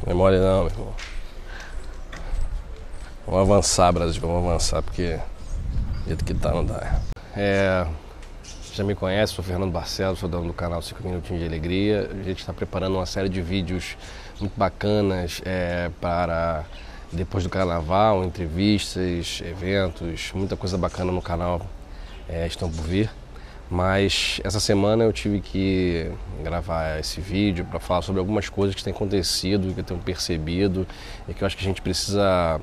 Não é mole não, meu irmão. Vamos avançar, Brasil, vamos avançar, porque do jeito que tá não dá. Já me conhece, sou Fernando Barcelos, sou dono do canal 5 Minutinhos de Alegria. A gente está preparando uma série de vídeos muito bacanas para depois do carnaval, entrevistas, eventos, muita coisa bacana no canal estão por vir. Mas essa semana eu tive que gravar esse vídeo para falar sobre algumas coisas que têm acontecido, que eu tenho percebido e que eu acho que a gente precisa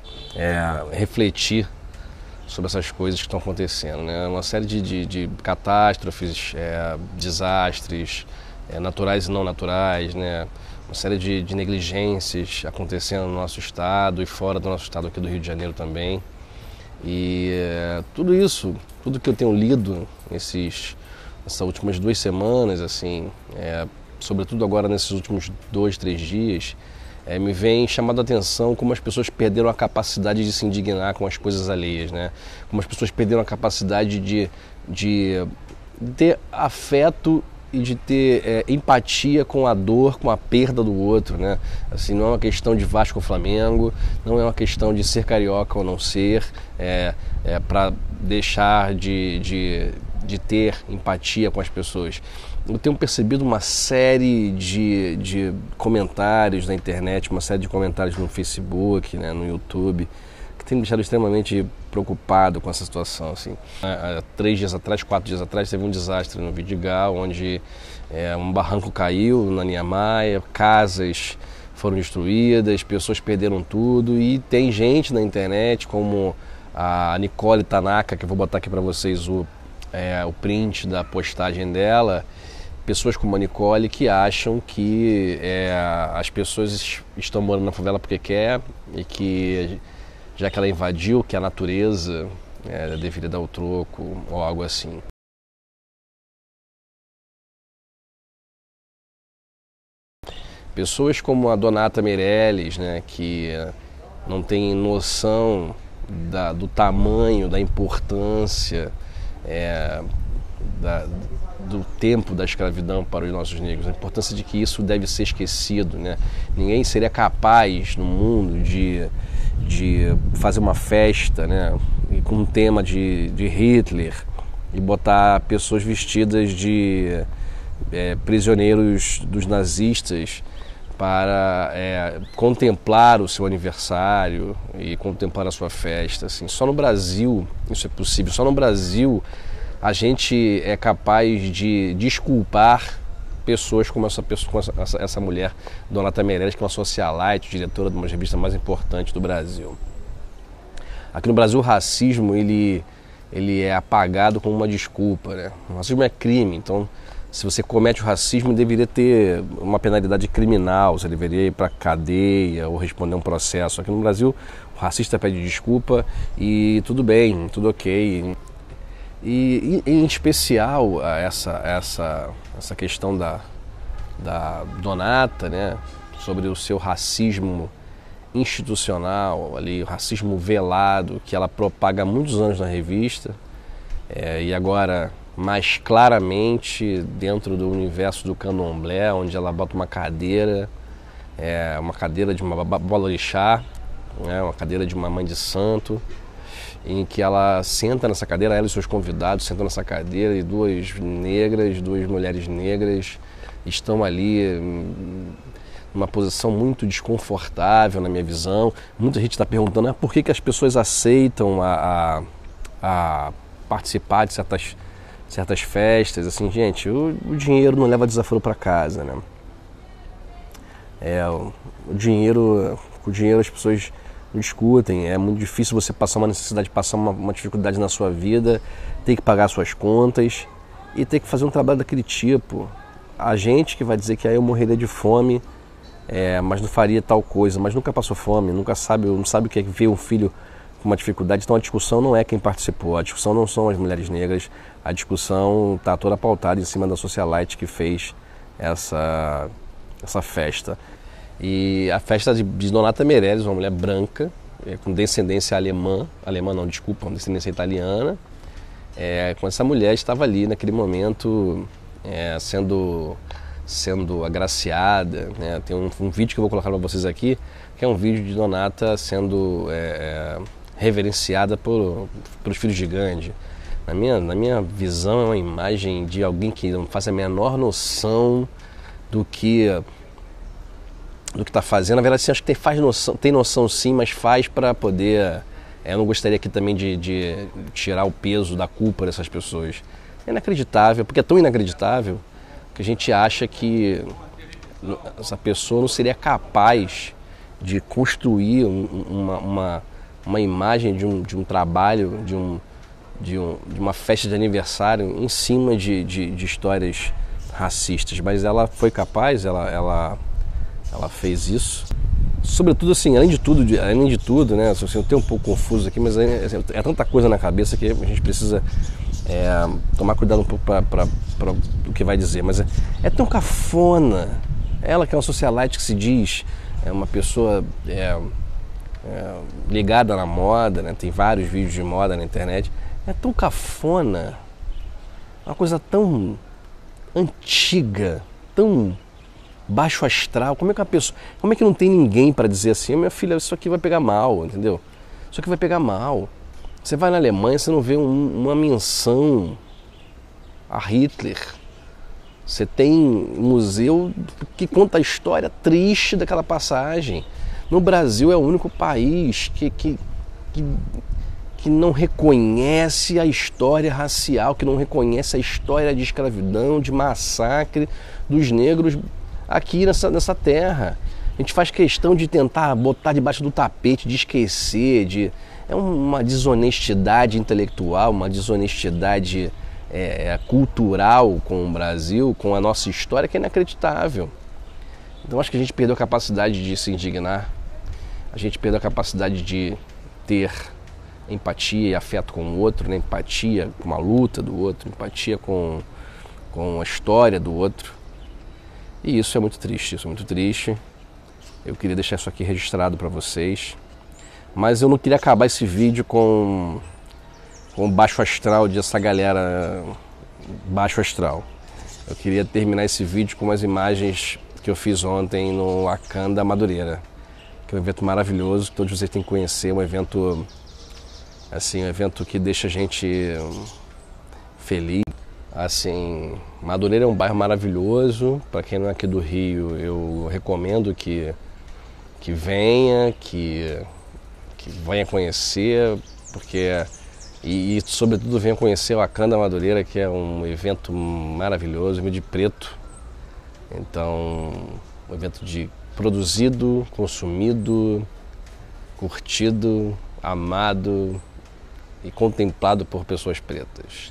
refletir sobre essas coisas que estão acontecendo, né? Uma série de catástrofes, desastres, naturais e não naturais, né? Uma série de negligências acontecendo no nosso estado e fora do nosso estado aqui do Rio de Janeiro também. E tudo isso, tudo que eu tenho lido essas últimas 2 semanas, assim, sobretudo agora nesses últimos 2, 3 dias, me vem chamando a atenção como as pessoas perderam a capacidade de se indignar com as coisas alheias, né? Como as pessoas perderam a capacidade de ter afeto e de ter empatia com a dor, com a perda do outro, né? Assim, não é uma questão de Vasco ou Flamengo, não é uma questão de ser carioca ou não ser, para deixar de ter empatia com as pessoas. Eu tenho percebido uma série de comentários na internet, uma série de comentários no Facebook, né, no YouTube, que tem me deixado extremamente preocupado com essa situação. Assim. Há 3 dias atrás, 4 dias atrás, teve um desastre no Vidigal, onde um barranco caiu na Niemeyer, casas foram destruídas, pessoas perderam tudo, e tem gente na internet, como a Nicole Tanaka, que eu vou botar aqui para vocês o print da postagem dela, pessoas como a Nicole que acham que as pessoas estão morando na favela porque quer, e que já que ela invadiu, que a natureza deveria dar o troco ou algo assim. Pessoas como a Donata Meirelles, né, que não tem noção do tamanho, da importância do tempo da escravidão para os nossos negros, a importância de que isso deve ser esquecido, né? Ninguém seria capaz no mundo de fazer uma festa, né, com um tema de Hitler e botar pessoas vestidas de prisioneiros dos nazistas para contemplar o seu aniversário e contemplar a sua festa. Assim, só no Brasil isso é possível, só no Brasil a gente é capaz de desculpar pessoas como essa mulher, Donata Meirelles, que é uma socialite, diretora de uma revista mais importante do Brasil. Aqui no Brasil o racismo ele é apagado como uma desculpa, né? O racismo é crime, então se você comete o racismo deveria ter uma penalidade criminal, você deveria ir para cadeia ou responder um processo. Aqui no Brasil o racista pede desculpa e tudo bem, tudo ok. E em especial essa questão da Donata, né, sobre o seu racismo institucional, ali, o racismo velado, que ela propaga há muitos anos na revista, e agora mais claramente dentro do universo do candomblé, onde ela bota uma cadeira de uma babalorixá, uma cadeira de uma mãe de santo, em que ela senta nessa cadeira, ela e seus convidados sentam nessa cadeira, e 2 mulheres negras estão ali numa posição muito desconfortável na minha visão. Muita gente está perguntando por que as pessoas aceitam a participar de certas festas. Assim, gente, o dinheiro não leva desaforo para casa, né? Com o dinheiro as pessoas discutem, é muito difícil você passar uma necessidade, passar uma dificuldade na sua vida, ter que pagar suas contas e ter que fazer um trabalho daquele tipo. A gente que vai dizer que eu morreria de fome, mas não faria tal coisa, mas nunca passou fome, não sabe o que é ver um filho com uma dificuldade. Então a discussão não é quem participou, a discussão não são as mulheres negras, a discussão está toda pautada em cima da socialite que fez essa festa. E a festa de Donata Meirelles, uma mulher branca, com descendência com descendência italiana, com essa mulher estava ali naquele momento sendo sendo agraciada, né? Tem um vídeo que eu vou colocar para vocês aqui, que é um vídeo de Nonata sendo reverenciada pelos filhos de Gandhi. Na minha visão, é uma imagem de alguém que não faz a menor noção do que está fazendo. Na verdade, sim, acho que tem noção sim, mas faz para poder... Eu não gostaria aqui também de tirar o peso da culpa dessas pessoas. É inacreditável, porque é tão inacreditável que a gente acha que essa pessoa não seria capaz de construir uma imagem de um trabalho, de uma festa de aniversário em cima de histórias racistas. Mas ela foi capaz, ela fez isso. Sobretudo, assim, além de tudo, né? Assim, eu tenho um pouco confuso aqui, mas é tanta coisa na cabeça que a gente precisa tomar cuidado um pouco para o que vai dizer. Mas é tão cafona. Ela que é uma socialite que se diz uma pessoa ligada na moda, né? Tem vários vídeos de moda na internet. É tão cafona, uma coisa tão antiga, tão baixo astral. Como é que não tem ninguém para dizer assim, minha filha, isso aqui vai pegar mal, entendeu? Isso aqui vai pegar mal. Você vai na Alemanha, você não vê uma menção a Hitler. Você tem um museu que conta a história triste daquela passagem. No Brasil é o único país que não reconhece a história racial, que não reconhece a história de escravidão, de massacre dos negros aqui nessa terra. A gente faz questão de tentar botar debaixo do tapete, de esquecer, é uma desonestidade intelectual, uma desonestidade cultural com o Brasil, com a nossa história, que é inacreditável. Então acho que a gente perdeu a capacidade de se indignar, a gente perdeu a capacidade de ter empatia e afeto com o outro, né? Empatia com a luta do outro, empatia com a história do outro. E isso é muito triste, Eu queria deixar isso aqui registrado para vocês. Mas eu não queria acabar esse vídeo com o baixo astral dessa galera baixo astral. Eu queria terminar esse vídeo com umas imagens que eu fiz ontem no Wakanda Madureira, que é um evento maravilhoso, que todos vocês têm que conhecer, um evento que deixa a gente feliz. Assim, Madureira é um bairro maravilhoso. Para quem não é aqui do Rio, eu recomendo que venha conhecer, porque e sobretudo venha conhecer o Wakanda Madureira, que é um evento maravilhoso, de preto. Então, um evento produzido, consumido, curtido, amado e contemplado por pessoas pretas.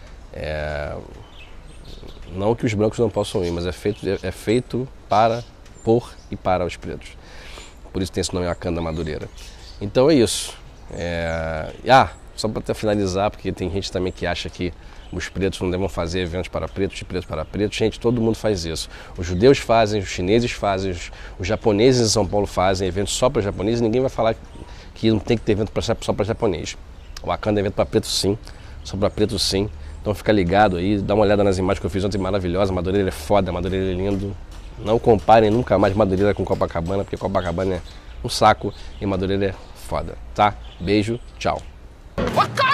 Não que os brancos não possam ir, mas é feito por e para os pretos. Por isso tem esse nome, Wakanda Madureira. Então é isso. Só para finalizar, porque tem gente também que acha que os pretos não devem fazer eventos para pretos, de pretos para pretos. Gente, todo mundo faz isso. Os judeus fazem, os chineses fazem, os japoneses em São Paulo fazem eventos só para japoneses. Ninguém vai falar que não tem que ter evento só para japonês. O Wakanda é evento para preto sim, só para preto sim. Então fica ligado aí, dá uma olhada nas imagens que eu fiz ontem, maravilhosa. Madureira é foda, Madureira é lindo. Não comparem nunca mais Madureira com Copacabana, porque Copacabana é um saco e Madureira é foda, tá? Beijo, tchau.